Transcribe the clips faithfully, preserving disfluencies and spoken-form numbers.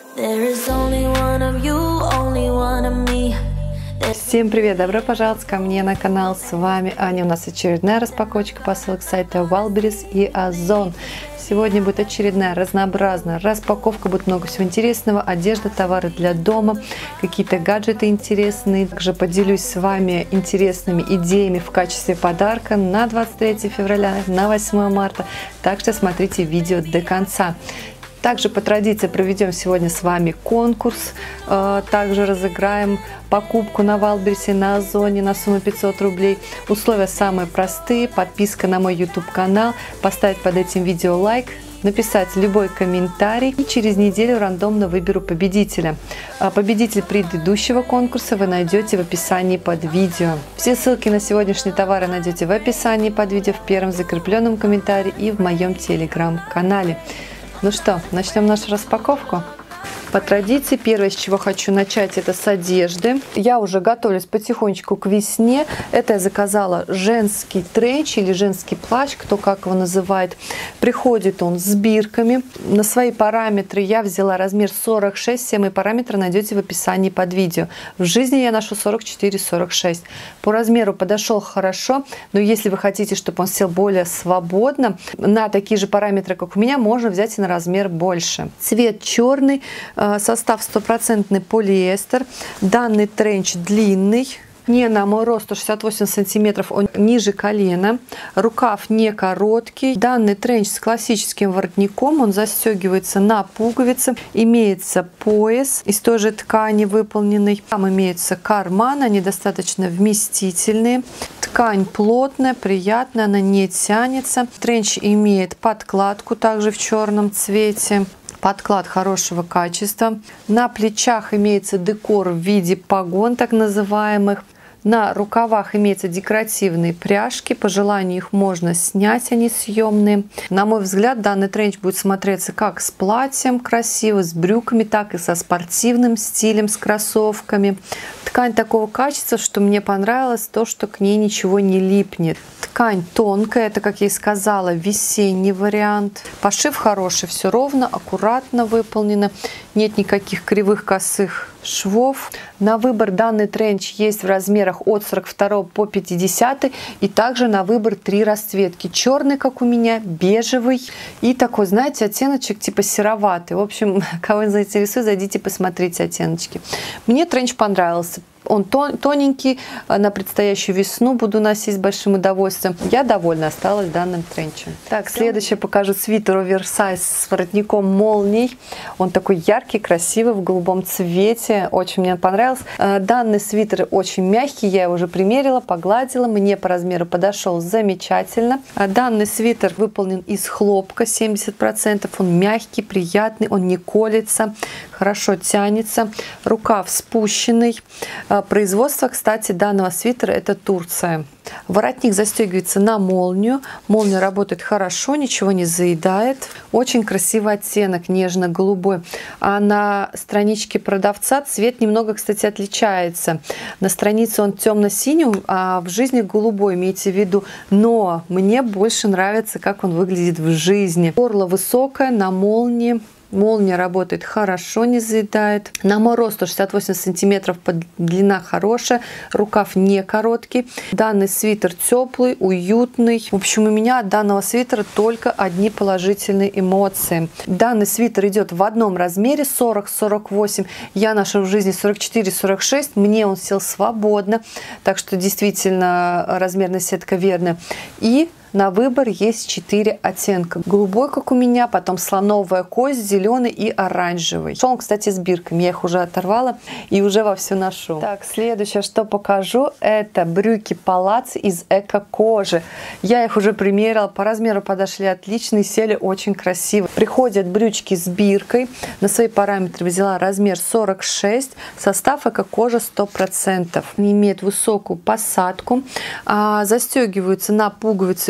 Всем привет! Добро пожаловать ко мне на канал. С вами Аня. У нас очередная распаковочка посылок сайта Wildberries и Озон. Сегодня будет очередная разнообразная распаковка. Будет много всего интересного. Одежда, товары для дома, какие-то гаджеты интересные. Также поделюсь с вами интересными идеями в качестве подарка на двадцать третье февраля, на восьмое марта. Так что смотрите видео до конца. Также по традиции проведем сегодня с вами конкурс. Также разыграем покупку на Wildberries, на Озоне на сумму пятьсот рублей. Условия самые простые. Подписка на мой YouTube канал, поставить под этим видео лайк, написать любой комментарий. И через неделю рандомно выберу победителя. Победитель предыдущего конкурса вы найдете в описании под видео. Все ссылки на сегодняшние товары найдете в описании под видео, в первом закрепленном комментарии и в моем телеграм-канале. Ну что, начнем нашу распаковку. По традиции, первое, с чего хочу начать, это с одежды. Я уже готовлюсь потихонечку к весне. Это я заказала женский тренч или женский плащ, кто как его называет. Приходит он с бирками. На свои параметры я взяла размер сорок шесть. Все мои параметры найдете в описании под видео. В жизни я ношу сорок четыре сорок шесть. По размеру подошел хорошо, но если вы хотите, чтобы он сел более свободно, на такие же параметры, как у меня, можно взять и на размер больше. Цвет черный. Состав стопроцентный полиэстер. Данный тренч длинный. Не на мой рост сто шестьдесят восемь сантиметров, он ниже колена. Рукав не короткий. Данный тренч с классическим воротником. Он застегивается на пуговицы. Имеется пояс из той же ткани выполненный. Там имеются карманы, они достаточно вместительные. Ткань плотная, приятная, она не тянется. Тренч имеет подкладку также в черном цвете. Подклад хорошего качества. На плечах имеется декор в виде погон, так называемых. На рукавах имеются декоративные пряжки. По желанию их можно снять, они съемные. На мой взгляд, данный тренч будет смотреться как с платьем красиво, с брюками, так и со спортивным стилем, с кроссовками. Ткань такого качества, что мне понравилось, то, что к ней ничего не липнет. Ткань тонкая, это, как я и сказала, весенний вариант. Пошив хороший, все ровно, аккуратно выполнено. Нет никаких кривых косых швов. На выбор данный тренч есть в размерах от сорок два по пятьдесят. И также на выбор три расцветки. Черный, как у меня, бежевый и такой, знаете, оттеночек типа сероватый. В общем, кого заинтересует, зайдите посмотрите оттеночки. Мне тренч понравился. Он тоненький, на предстоящую весну буду носить с большим удовольствием. Я довольна осталась данным тренчем. Так, следующее покажу свитер оверсайз с воротником молний. Он такой яркий, красивый, в голубом цвете. Очень мне понравился. Данный свитер очень мягкий, я его уже примерила, погладила. Мне по размеру подошел замечательно. Данный свитер выполнен из хлопка семьдесят процентов. Он мягкий, приятный, он не колется, хорошо тянется. Рукав спущенный. Производство, кстати, данного свитера — это Турция. Воротник застегивается на молнию. Молния работает хорошо, ничего не заедает. Очень красивый оттенок, нежно-голубой. А на страничке продавца цвет немного, кстати, отличается. На странице он темно-синий, а в жизни голубой, имейте в виду. Но мне больше нравится, как он выглядит в жизни. Горло высокое, на молнии. Молния работает хорошо, не заедает. На мой рост сто шестьдесят восемь сантиметров, длина хорошая, рукав не короткий. Данный свитер теплый, уютный. В общем, у меня от данного свитера только одни положительные эмоции. Данный свитер идет в одном размере сорок сорок восемь. Я ношу в жизни сорок четыре сорок шесть. Мне он сел свободно. Так что действительно размерная сетка верная. И на выбор есть четыре оттенка. Голубой, как у меня, потом слоновая кость, зеленый и оранжевый. Шел он, кстати, с бирками. Я их уже оторвала и уже вовсю ношу. Так, следующее, что покажу, это брюки палаццо из эко-кожи. Я их уже примерила, по размеру подошли отлично, сели очень красиво. Приходят брючки с биркой. На свои параметры взяла размер сорок шесть. Состав эко-кожа сто процентов. Они имеют высокую посадку. А, застегиваются на пуговицу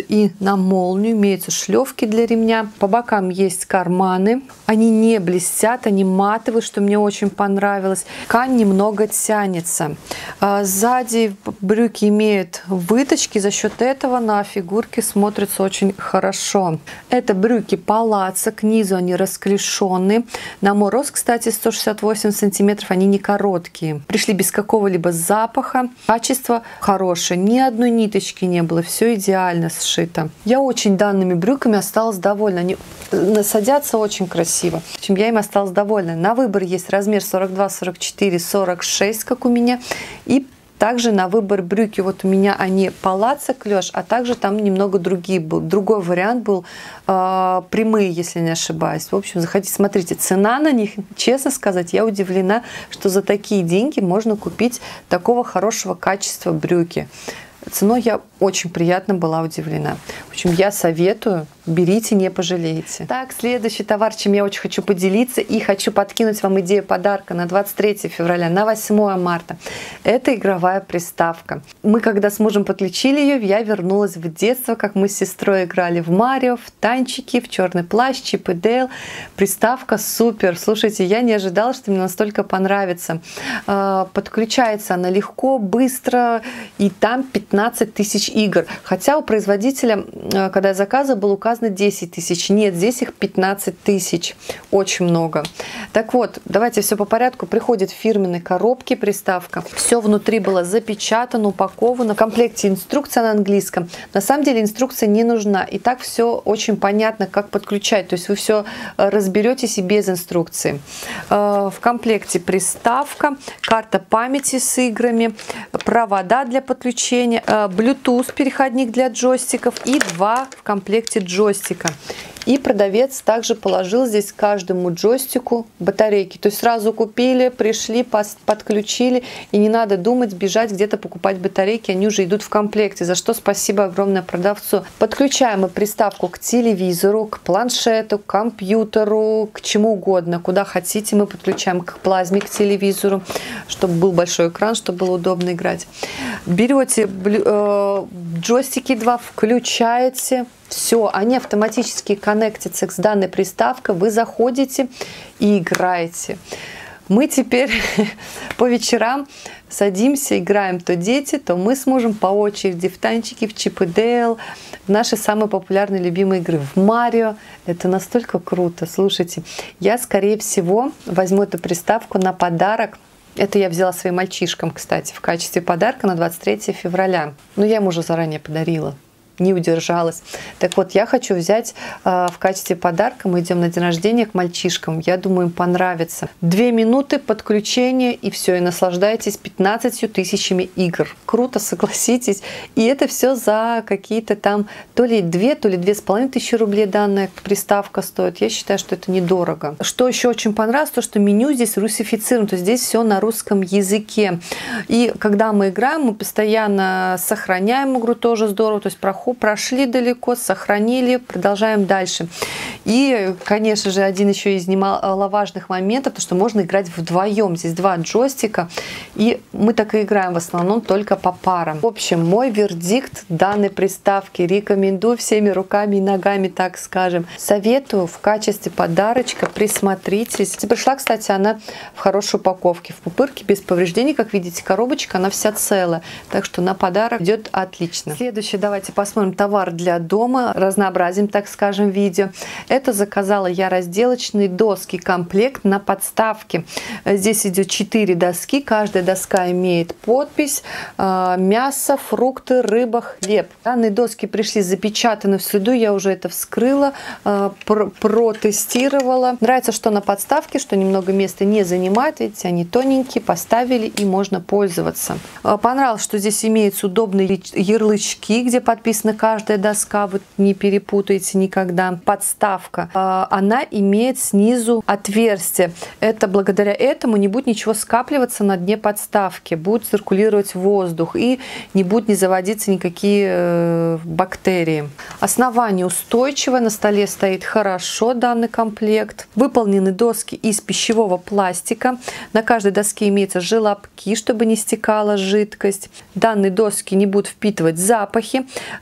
и на молнию, имеются шлевки для ремня. По бокам есть карманы. Они не блестят, они матовые, что мне очень понравилось. Ткань немного тянется. Сзади брюки имеют выточки, за счет этого на фигурке смотрится очень хорошо. Это брюки палаццо, к низу они расклешенные. На мой рост, кстати, сто шестьдесят восемь сантиметров, они не короткие. Пришли без какого-либо запаха. Качество хорошее, ни одной ниточки не было, все идеально сшито. Я очень данными брюками осталась довольна. Они садятся очень красиво. В общем, я им осталась довольна. На выбор есть размер сорок два, сорок четыре, сорок шесть, как у меня. И также на выбор брюки, вот у меня они палаццо клеш, а также там немного другие был. Другой вариант был э, прямые, если не ошибаюсь. В общем, заходите, смотрите, цена на них, честно сказать, я удивлена, что за такие деньги можно купить такого хорошего качества брюки. Ценой я очень приятно была удивлена. В общем, я советую, берите, не пожалеете. Так, следующий товар, чем я очень хочу поделиться и хочу подкинуть вам идею подарка на двадцать третье февраля, на восьмое марта. Это игровая приставка. Мы, когда с мужем подключили ее, я вернулась в детство, как мы с сестрой играли в Марио, в танчики, в черный плащ, Чип и Дейл. Приставка супер. Слушайте, я не ожидала, что мне настолько понравится. Подключается она легко, быстро, и там пятнадцать тысяч игр. Хотя у производителя, когда я заказывала, было указано десять тысяч. Нет, здесь их пятнадцать тысяч. Очень много. Так вот, давайте все по порядку. Приходит в фирменной коробке приставка. Все внутри было запечатано, упаковано. В комплекте инструкция на английском. На самом деле инструкция не нужна. И так все очень понятно, как подключать. То есть вы все разберетесь и без инструкции. В комплекте приставка, карта памяти с играми, провода для подключения, Bluetooth переходник для джойстиков и два в комплекте джойстика. И продавец также положил здесь каждому джойстику батарейки. То есть сразу купили, пришли, подключили, и не надо думать, бежать где-то покупать батарейки, они уже идут в комплекте, за что спасибо огромное продавцу. Подключаем мы приставку к телевизору, к планшету, к компьютеру, к чему угодно, куда хотите. Мы подключаем к плазме, к телевизору, чтобы был большой экран, чтобы было удобно играть. Берете э, джойстики два, включаете. Все, они автоматически коннектятся с данной приставкой, вы заходите и играете. Мы теперь по вечерам садимся, играем то дети, то мы с мужем по очереди в танчики, в Чип и Дейл, в наши самые популярные любимые игры, в Марио. Это настолько круто. Слушайте, я, скорее всего, возьму эту приставку на подарок. Это я взяла своим мальчишкам, кстати, в качестве подарка на двадцать третье февраля. Но я ему уже заранее подарила. Не удержалась. Так вот, я хочу взять э, в качестве подарка, мы идем на день рождения к мальчишкам, я думаю, им понравится. Две минуты подключения, и все, и наслаждайтесь пятнадцатью тысячами игр. Круто, согласитесь. И это все за какие-то там, то ли две, то ли две с половиной тысячи рублей данная приставка стоит. Я считаю, что это недорого. Что еще очень понравилось, то, что меню здесь русифицировано, то есть здесь все на русском языке. И когда мы играем, мы постоянно сохраняем игру, тоже здорово, то есть проходим, прошли далеко, сохранили, продолжаем дальше. И, конечно же, один еще из немаловажных моментов, то, что можно играть вдвоем. Здесь два джойстика, и мы так и играем в основном только по парам. В общем, мой вердикт данной приставки. Рекомендую всеми руками и ногами, так скажем. Советую в качестве подарочка, присмотритесь. Пришла, кстати, она в хорошей упаковке, в пупырке, без повреждений. Как видите, коробочка, она вся целая. Так что на подарок идет отлично. Следующее, давайте посмотрим. Товар для дома, разнообразим, так скажем, видео. Это заказала я разделочные доски, комплект на подставке. Здесь идет четыре доски, каждая доска имеет подпись: мясо, фрукты, рыба, хлеб. Данные доски пришли запечатаны в среду, я уже это вскрыла, протестировала. Нравится, что на подставке, что немного места не занимает, видите, они тоненькие, поставили и можно пользоваться. Понравилось, что здесь имеются удобные ярлычки, где подписано каждая доска, вы не перепутаете никогда. Подставка, она имеет снизу отверстие. Это благодаря этому не будет ничего скапливаться на дне подставки, будет циркулировать воздух и не будет не заводиться никакие бактерии. Основание устойчивое, на столе стоит хорошо данный комплект. Выполнены доски из пищевого пластика. На каждой доске имеются желобки, чтобы не стекала жидкость. Данные доски не будут впитывать запахи.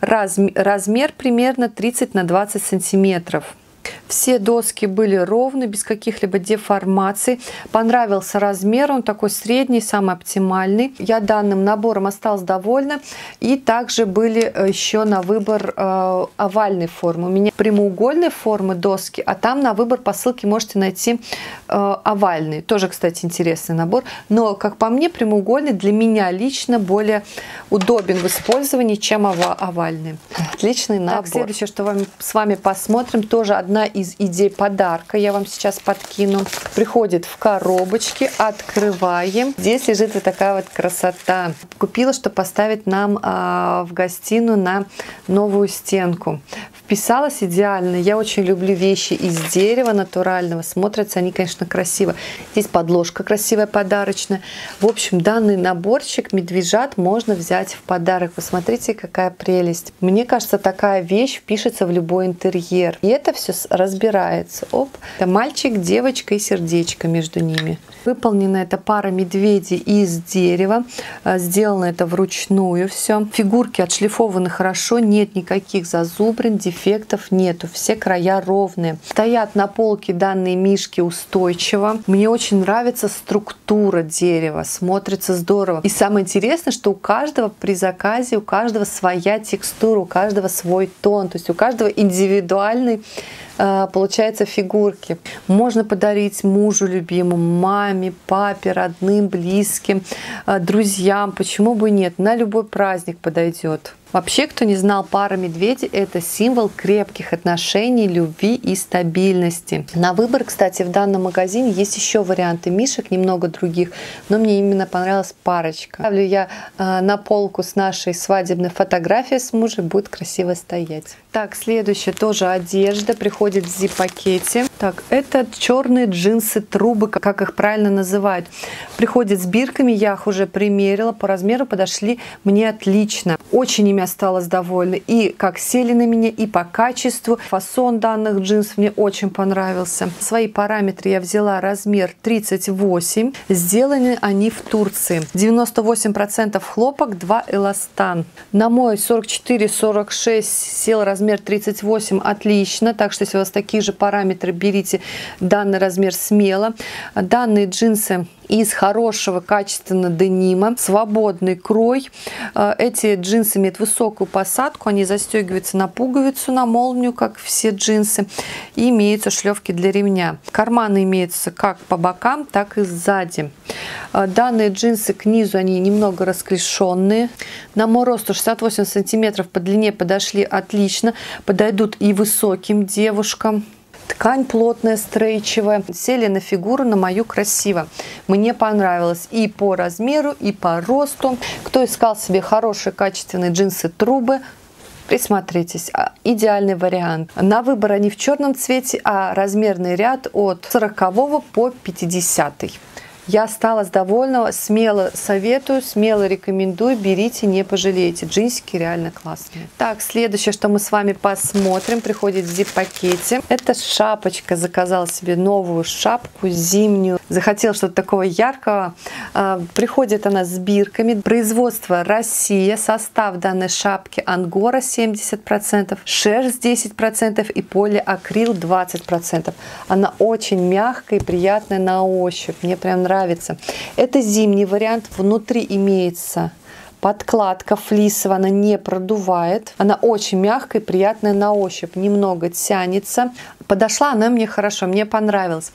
Размер, размер примерно тридцать на двадцать сантиметров. Все доски были ровны, без каких-либо деформаций. Понравился размер, он такой средний, самый оптимальный. Я данным набором осталась довольна. И также были еще на выбор э, овальной формы. У меня прямоугольной формы доски, а там на выбор по ссылке можете найти э, овальный. Тоже, кстати, интересный набор. Но, как по мне, прямоугольный для меня лично более удобен в использовании, чем овальный. Отличный набор. Так, следующее, что вам, с вами посмотрим, тоже одна из идей подарка, я вам сейчас подкину. Приходит в коробочке, открываем. Здесь лежит вот такая вот красота. Купила, чтобы поставить нам а, в гостиную на новую стенку. Вписалась идеально. Я очень люблю вещи из дерева натурального. Смотрятся они, конечно, красиво. Здесь подложка красивая, подарочная. В общем, данный наборчик медвежат можно взять в подарок. Посмотрите, какая прелесть. Мне кажется, такая вещь впишется в любой интерьер. И это все разбирается. Оп. Это мальчик, девочка и сердечко между ними. Выполнена эта пара медведей из дерева. Сделано это вручную все. Фигурки отшлифованы хорошо. Нет никаких зазубрин, дефектов нету. Все края ровные. Стоят на полке данные мишки устойчиво. Мне очень нравится структура дерева. Смотрится здорово. И самое интересное, что у каждого при заказе, у каждого своя текстура, у каждого свой тон. То есть у каждого индивидуальный получается фигурки. Можно подарить мужу любимому, маме, папе, родным, близким, друзьям. Почему бы и нет? На любой праздник подойдет. Вообще, кто не знал, пара медведей – это символ крепких отношений, любви и стабильности. На выбор, кстати, в данном магазине есть еще варианты мишек, немного других, но мне именно понравилась парочка. Ставлю я э, на полку с нашей свадебной фотографией с мужем, будет красиво стоять. Так, следующее тоже одежда, приходит в зип-пакете. Так, это черные джинсы, трубы, как их правильно называют. Приходит с бирками, я их уже примерила, по размеру подошли мне отлично. Очень ими осталась довольна. И как сели на меня, и по качеству. Фасон данных джинсов мне очень понравился. Свои параметры я взяла размер тридцать восемь. Сделаны они в Турции. девяносто восемь процентов хлопок, два эластан. На мой сорок четыре сорок шесть сел размер тридцать восемь отлично. Так что если у вас такие же параметры, берите данный размер смело. Данные джинсы из хорошего качественного денима, свободный крой. Эти джинсы имеют высокую посадку, они застегиваются на пуговицу, на молнию, как все джинсы, и имеются шлевки для ремня. Карманы имеются как по бокам, так и сзади. Данные джинсы к низу, они немного расклешенные. На мой рост шестьдесят восемь сантиметров по длине подошли отлично, подойдут и высоким девушкам. Ткань плотная, стрейчевая. Сели на фигуру, на мою красиво. Мне понравилось и по размеру, и по росту. Кто искал себе хорошие качественные джинсы трубы, присмотритесь. Идеальный вариант. На выбор они в черном цвете, а размерный ряд от сорокового по пятидесятый. Я осталась довольна, смело советую, смело рекомендую, берите, не пожалеете. Джинсики реально классные. Так, следующее, что мы с вами посмотрим, приходит в зип-пакете. Это шапочка, заказала себе новую шапку зимнюю. Захотела что-то такого яркого. Приходит она с бирками. Производство Россия. Состав данной шапки ангора семьдесят процентов, шерсть десять процентов и полиакрил двадцать процентов. Она очень мягкая и приятная на ощупь. Мне прям нравится. Это зимний вариант. Внутри имеется подкладка флисовая, она не продувает. Она очень мягкая и приятная на ощупь. Немного тянется. Подошла она мне хорошо, мне понравилась.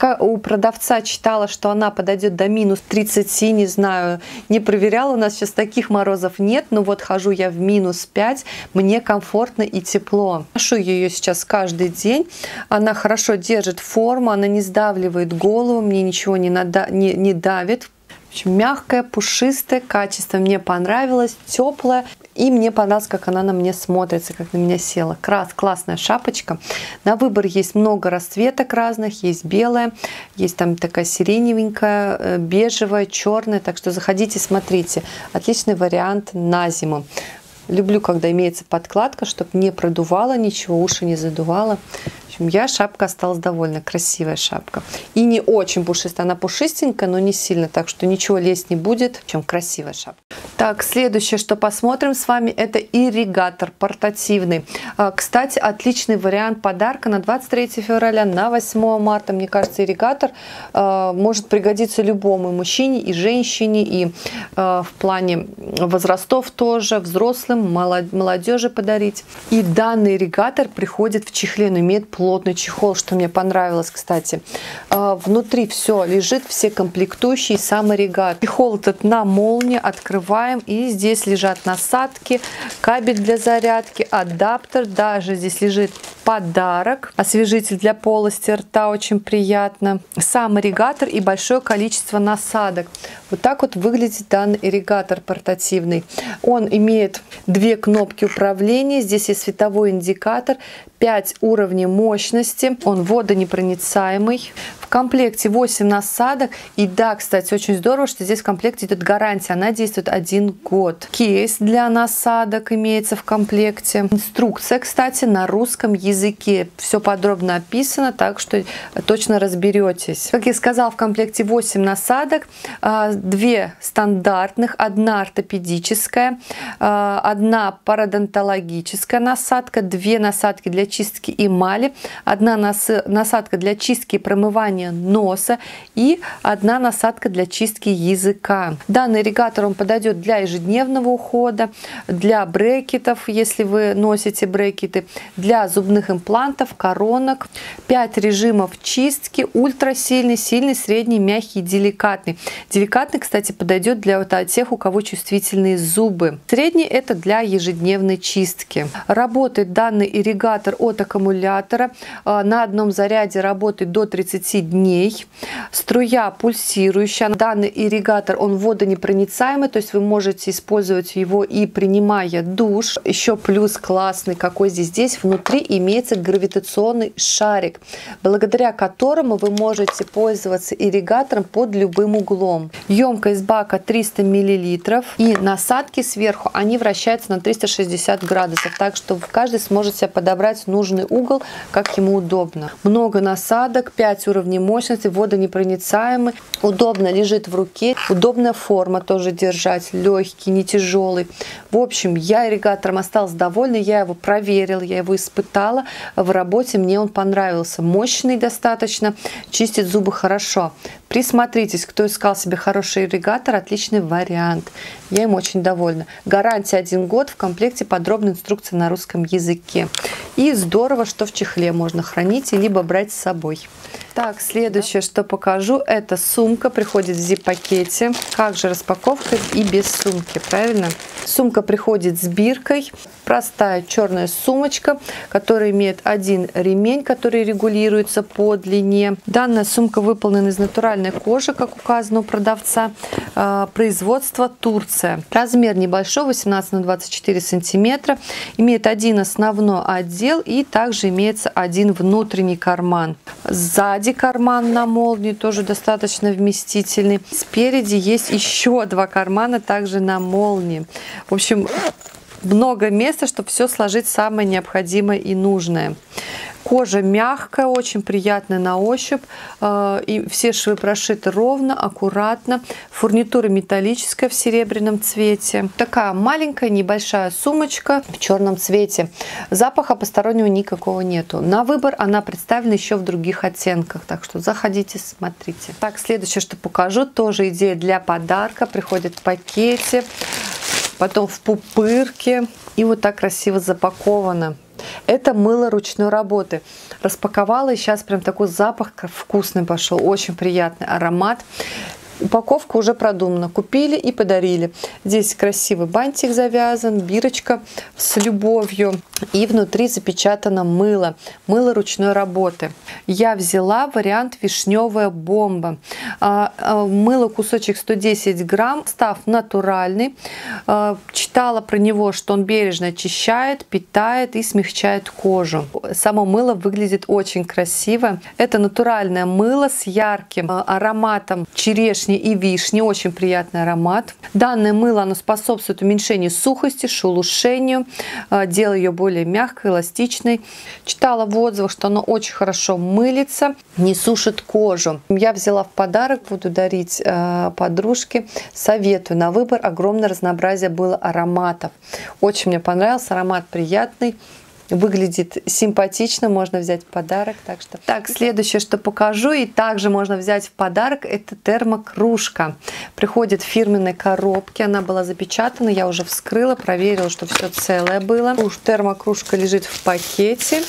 У продавца читала, что она подойдет до минус тридцати, не знаю, не проверяла. У нас сейчас таких морозов нет, но вот хожу я в минус пять, мне комфортно и тепло. Ношу ее сейчас каждый день. Она хорошо держит форму, она не сдавливает голову, мне ничего не, нада не, не давит. Мягкая, пушистая, качество мне понравилось, теплая. И мне понравилось, как она на мне смотрится, как на меня села. Крас, классная шапочка. На выбор есть много расцветок разных. Есть белая, есть там такая сиреневенькая, бежевая, черная. Так что заходите, смотрите. Отличный вариант на зиму. Люблю, когда имеется подкладка, чтобы не продувало ничего, уши не задувало. общем, я шапка осталась довольна. Красивая шапка. И не очень пушистая. Она пушистенькая, но не сильно. Так что ничего лезть не будет. В общем, красивая шапка. Так, следующее, что посмотрим с вами, это ирригатор портативный. Кстати, отличный вариант подарка на двадцать третье февраля, на восьмое марта. Мне кажется, ирригатор может пригодиться любому мужчине и женщине, и в плане возрастов тоже, взрослым, молодежи подарить. И данный ирригатор приходит в чехле, но имеет плотный чехол, что мне понравилось, кстати. Внутри все лежит, все комплектующие, сам ирригатор. Чехол этот на молнии, открываем, и здесь лежат насадки, кабель для зарядки, адаптер, даже здесь лежит подарок, освежитель для полости рта, очень приятно, сам ирригатор и большое количество насадок. Вот так вот выглядит данный ирригатор портативный. Он имеет две кнопки управления, здесь есть световой индикатор, пять уровней мощности, он водонепроницаемый. В комплекте восемь насадок. И да, кстати, очень здорово, что здесь в комплекте идет гарантия, она действует один год. Кейс для насадок имеется в комплекте. Инструкция, кстати, на русском языке. Все подробно описано, так что точно разберетесь. Как я сказала, в комплекте восемь насадок, две стандартных, одна ортопедическая, одна пародонтологическая насадка, две насадки для чистки эмали, одна насадка для чистки и промывания носа и одна насадка для чистки языка. Данный ирригатор он подойдет для ежедневного ухода, для брекетов, если вы носите брекеты, для зубных имплантов, коронок. пять режимов чистки: ультрасильный, сильный, средний, мягкий, деликатный. Деликатный, кстати, подойдет для вот тех, у кого чувствительные зубы. Средний — это для ежедневной чистки. Работает данный ирригатор от аккумулятора. На одном заряде работает до тридцати дней. Струя пульсирующая. Данный ирригатор, он водонепроницаемый, то есть вы можете использовать его и принимая душ. Еще плюс классный какой здесь. Здесь внутри имеется гравитационный шарик, благодаря которому вы можете пользоваться ирригатором под любым углом. Емкость бака триста миллилитров, и насадки сверху, они вращаются на триста шестьдесят градусов, так что каждый сможет себе подобрать нужный угол, как ему удобно. Много насадок, пять уровней мощности, водонепроницаемый, удобно лежит в руке, удобная форма тоже держать, легкий, не тяжелый. В общем, я ирригатором осталась довольна, я его проверила, я его испытала в работе, мне он понравился, мощный достаточно, чистит зубы хорошо. Присмотритесь, кто искал себе хороший ирригатор, отличный вариант. Я им очень довольна. Гарантия один год, в комплекте подробная инструкция на русском языке. И здорово, что в чехле можно хранить и либо брать с собой. Так, следующее, что покажу, это сумка, приходит в зип-пакете. Как же распаковка и без сумки, правильно? Сумка приходит с биркой, простая черная сумочка, которая имеет один ремень, который регулируется по длине. Данная сумка выполнена из натуральной кожи, как указано у продавца. Производство Турция. Размер небольшой, восемнадцать на двадцать четыре сантиметра. Имеет один основной отдел и также имеется один внутренний карман. Сзади карман на молнии тоже достаточно вместительный. Спереди есть еще два кармана также на молнии. В общем, много места, чтобы все сложить самое необходимое и нужное. Кожа мягкая, очень приятная на ощупь. И все швы прошиты ровно, аккуратно. Фурнитура металлическая в серебряном цвете. Такая маленькая, небольшая сумочка в черном цвете. Запаха постороннего никакого нету. На выбор она представлена еще в других оттенках. Так что заходите, смотрите. Так, следующее, что покажу, тоже идея для подарка. Приходит в пакете, потом в пупырке. И вот так красиво запаковано. Это мыло ручной работы. Распаковала, и сейчас прям такой запах вкусный пошел. Очень приятный аромат. Упаковка уже продумана. Купили и подарили. Здесь красивый бантик завязан, бирочка с любовью. И внутри запечатано мыло. Мыло ручной работы. Я взяла вариант вишневая бомба. Мыло кусочек сто десять грамм. Состав натуральный. Читала про него, что он бережно очищает, питает и смягчает кожу. Само мыло выглядит очень красиво. Это натуральное мыло с ярким ароматом черешни и вишни, очень приятный аромат. Данное мыло оно способствует уменьшению сухости, шелушению, делая ее более более мягкой, эластичной. Читала в отзывах, что оно очень хорошо мылится, не сушит кожу. Я взяла в подарок, буду дарить э, подружке. Советую. На выбор огромное разнообразие было ароматов. Очень мне понравился, аромат приятный. Выглядит симпатично, можно взять в подарок. Так, что... так, следующее, что покажу, и также можно взять в подарок, это термокружка. Приходит в фирменной коробке, она была запечатана, я уже вскрыла, проверила, что все целое было. Уж термокружка лежит в пакете.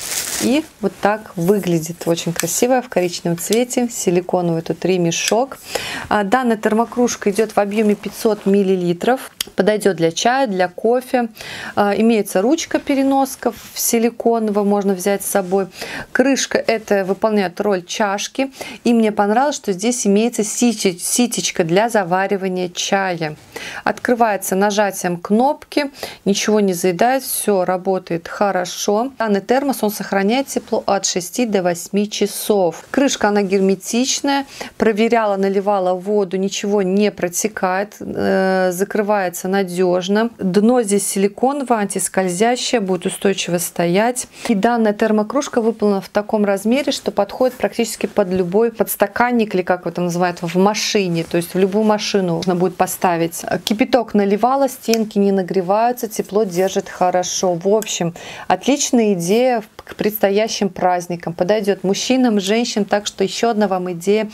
И вот так выглядит. Очень красивая, в коричневом цвете. Силиконовый тут ремешок. Данная термокружка идет в объеме пятьсот миллилитров. Подойдет для чая, для кофе. Имеется ручка-переноска силиконовая, можно взять с собой. Крышка это выполняет роль чашки. И мне понравилось, что здесь имеется ситечка для заваривания чая. Открывается нажатием кнопки. Ничего не заедает. Все работает хорошо. Данный термос, он сохраняет тепло от шести до восьми часов. Крышка, она герметичная. Проверяла, наливала воду, ничего не протекает. Э, закрывается надежно. Дно здесь силиконовое, антискользящее, будет устойчиво стоять. И данная термокружка выполнена в таком размере, что подходит практически под любой подстаканник, или как это называют, в машине. То есть в любую машину можно будет поставить. Кипяток наливала, стенки не нагреваются, тепло держит хорошо. В общем, отличная идея к предстоящим праздникам. Подойдет мужчинам, женщинам, так что еще одна вам идея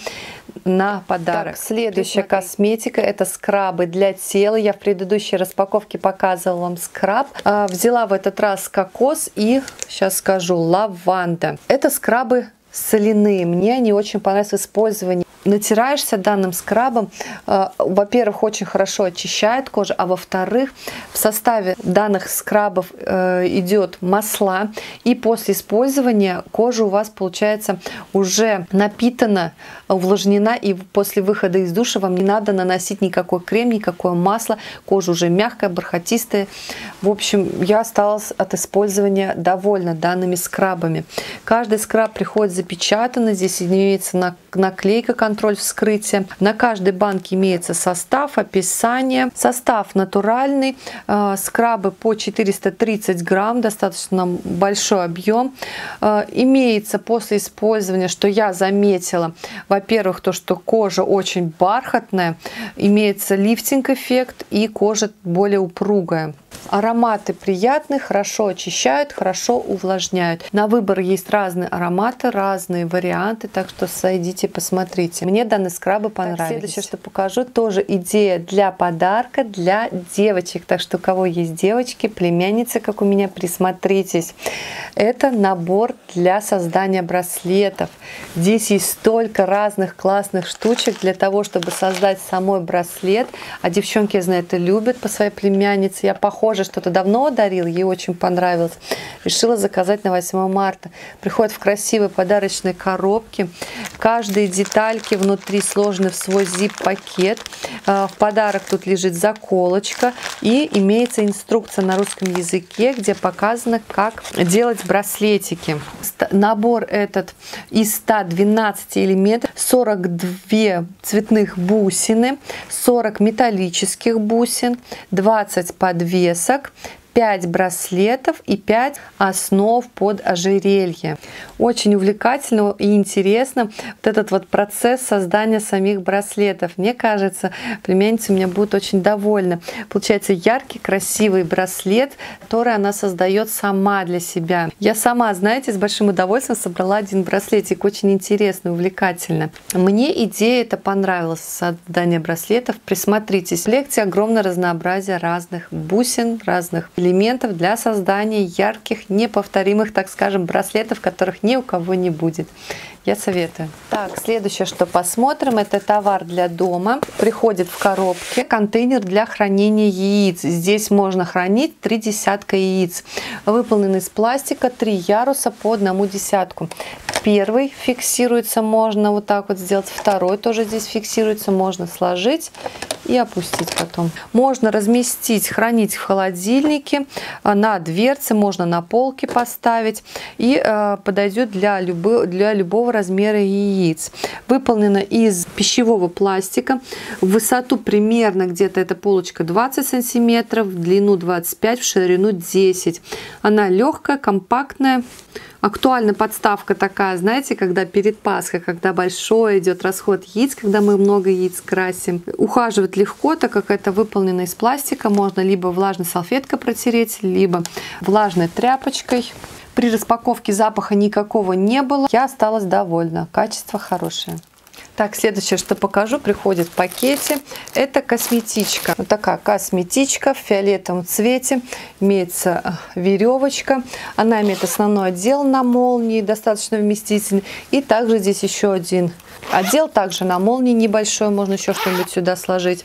на подарок. Так, следующая косметика — это скрабы для тела. Я в предыдущей распаковке показывала вам скраб. А, взяла в этот раз кокос и, сейчас скажу, лаванда. Это скрабы соляные. Мне они очень понравились в использовании. Натираешься данным скрабом, э, во-первых, очень хорошо очищает кожу, а во-вторых, в составе данных скрабов э, идет масла, и после использования кожа у вас получается уже напитана, увлажнена, и после выхода из душа вам не надо наносить никакой крем, никакое масло, кожа уже мягкая, бархатистая. В общем, я осталась от использования довольна данными скрабами. Каждый скраб приходит запечатанный, здесь имеется наклейка «Контроль вскрытия». На каждой банке имеется состав, описание. Состав натуральный, э, скрабы по четыреста тридцать грамм, достаточно большой объем. Э, имеется после использования, что я заметила, во-первых, то, что кожа очень бархатная, имеется лифтинг-эффект и кожа более упругая. Ароматы приятные, хорошо очищают, хорошо увлажняют. На выбор есть разные ароматы, разные варианты, так что сойдите, посмотрите. Мне данные скрабы понравились. Так, следующее, что покажу, тоже идея для подарка для девочек. Так что у кого есть девочки, племянницы, как у меня, присмотритесь. Это набор для создания браслетов. Здесь есть столько разных классных штучек для того, чтобы создать самой браслет. А девчонки, я знаю, это любят по своей племяннице. Я похоже что-то давно дарила, ей очень понравилось. Решила заказать на восьмое марта. Приходит в красивой подарочной коробке. Каждые детальки внутри сложены в свой зип-пакет. В подарок тут лежит заколочка. И имеется инструкция на русском языке, где показано, как делать браслетики. Набор этот из ста двенадцати элементов, сорок две цветных бусины, сорок металлических бусин, двадцать подвесок, пять браслетов и пять основ под ожерелье. Очень увлекательно и интересно вот этот вот процесс создания самих браслетов. Мне кажется, племянница у меня будет очень довольна. Получается яркий, красивый браслет, который она создает сама для себя. Я сама, знаете, с большим удовольствием собрала один браслетик. Очень интересно, увлекательно. Мне идея эта понравилась, создание браслетов. Присмотритесь. В лекции огромное разнообразие разных бусин, разных элементов для создания ярких, неповторимых, так скажем, браслетов, которых ни у кого не будет. Я советую. Так, следующее, что посмотрим, это товар для дома. Приходит в коробке контейнер для хранения яиц. Здесь можно хранить три десятка яиц. Выполнен из пластика, три яруса по одному десятку. Первый фиксируется, можно вот так вот сделать. Второй тоже здесь фиксируется, можно сложить и опустить потом. Можно разместить, хранить в холодильнике, на дверце, можно на полке поставить, и э, подойдет для, любо, для любого размера яиц. Выполнена из пищевого пластика, в высоту примерно где-то эта полочка двадцать сантиметров, в длину двадцать пять, в ширину десять. Она легкая, компактная. Актуальна подставка такая, знаете, когда перед Пасхой, когда большой идет расход яиц, когда мы много яиц красим. Ухаживать легко, так как это выполнено из пластика. Можно либо влажной салфеткой протереть, либо влажной тряпочкой. При распаковке запаха никакого не было. Я осталась довольна. Качество хорошее. Так, следующее, что покажу, приходит в пакете. Это косметичка. Вот такая косметичка в фиолетовом цвете. Имеется веревочка. Она имеет основной отдел на молнии, достаточно вместительный. И также здесь еще один отдел, также на молнии небольшой. Можно еще что-нибудь сюда сложить.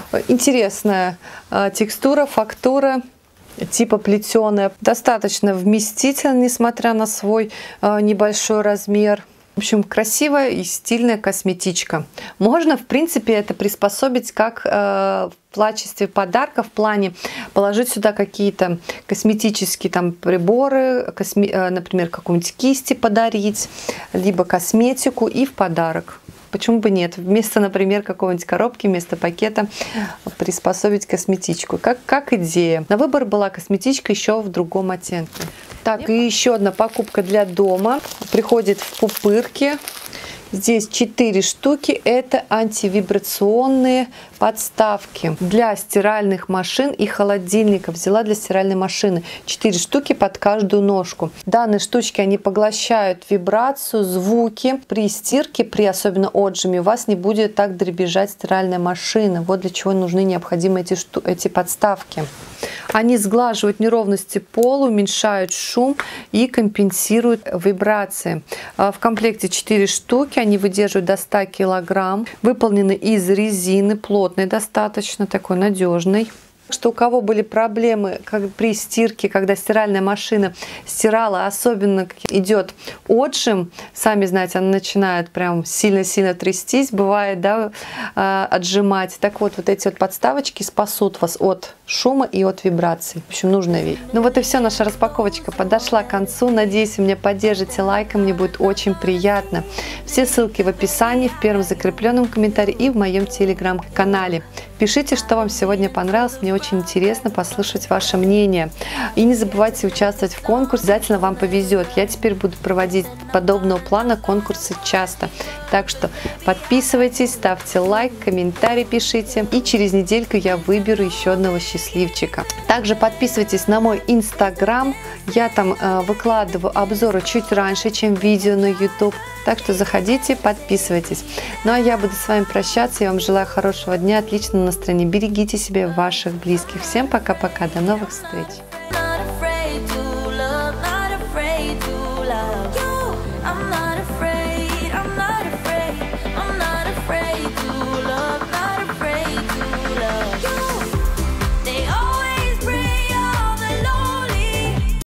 Интересная текстура, фактура. Типа плетеная. Достаточно вместительно, несмотря на свой небольшой размер. В общем, красивая и стильная косметичка. Можно, в принципе, это приспособить как э, в качестве подарка, в плане положить сюда какие-то косметические там приборы, косме, э, например, какую-нибудь кисти подарить, либо косметику и в подарок. Почему бы нет? Вместо, например, какой-нибудь коробки, вместо пакета приспособить косметичку. Как, как идея. На выбор была косметичка еще в другом оттенке. Так, и еще одна покупка для дома. Приходит в пупырке. Здесь четыре штуки. Это антивибрационные подставки для стиральных машин и холодильников. Взяла для стиральной машины. четыре штуки под каждую ножку. Данные штучки, они поглощают вибрацию, звуки. При стирке, при особенно отжиме, у вас не будет так дребезжать стиральная машина. Вот для чего нужны необходимы эти, шту эти подставки. Они сглаживают неровности пола, уменьшают шум и компенсируют вибрации. В комплекте четыре штуки, они выдерживают до ста килограмм. Выполнены из резины, плотной достаточно, такой надежной. Что у кого были проблемы как при стирке, когда стиральная машина стирала, особенно идет отжим, сами знаете, она начинает прям сильно-сильно трястись, бывает, да, отжимать. Так вот, вот эти вот подставочки спасут вас от шума и от вибраций. В общем, нужная вещь. Ну вот и все, наша распаковочка подошла к концу. Надеюсь, вы меня поддержите лайком, мне будет очень приятно. Все ссылки в описании, в первом закрепленном комментарии и в моем телеграм-канале. Пишите, что вам сегодня понравилось, мне очень интересно послушать ваше мнение. И не забывайте участвовать в конкурсе, обязательно вам повезет. Я теперь буду проводить подобного плана конкурсы часто. Так что подписывайтесь, ставьте лайк, комментарий пишите. И через недельку я выберу еще одного счастливчика. Также подписывайтесь на мой инстаграм. Я там э, выкладываю обзоры чуть раньше, чем видео на ютуб. Так что заходите, подписывайтесь. Ну а я буду с вами прощаться. Я вам желаю хорошего дня, отличного настроения. Берегите себя и ваших близких. Всем пока-пока. До новых встреч.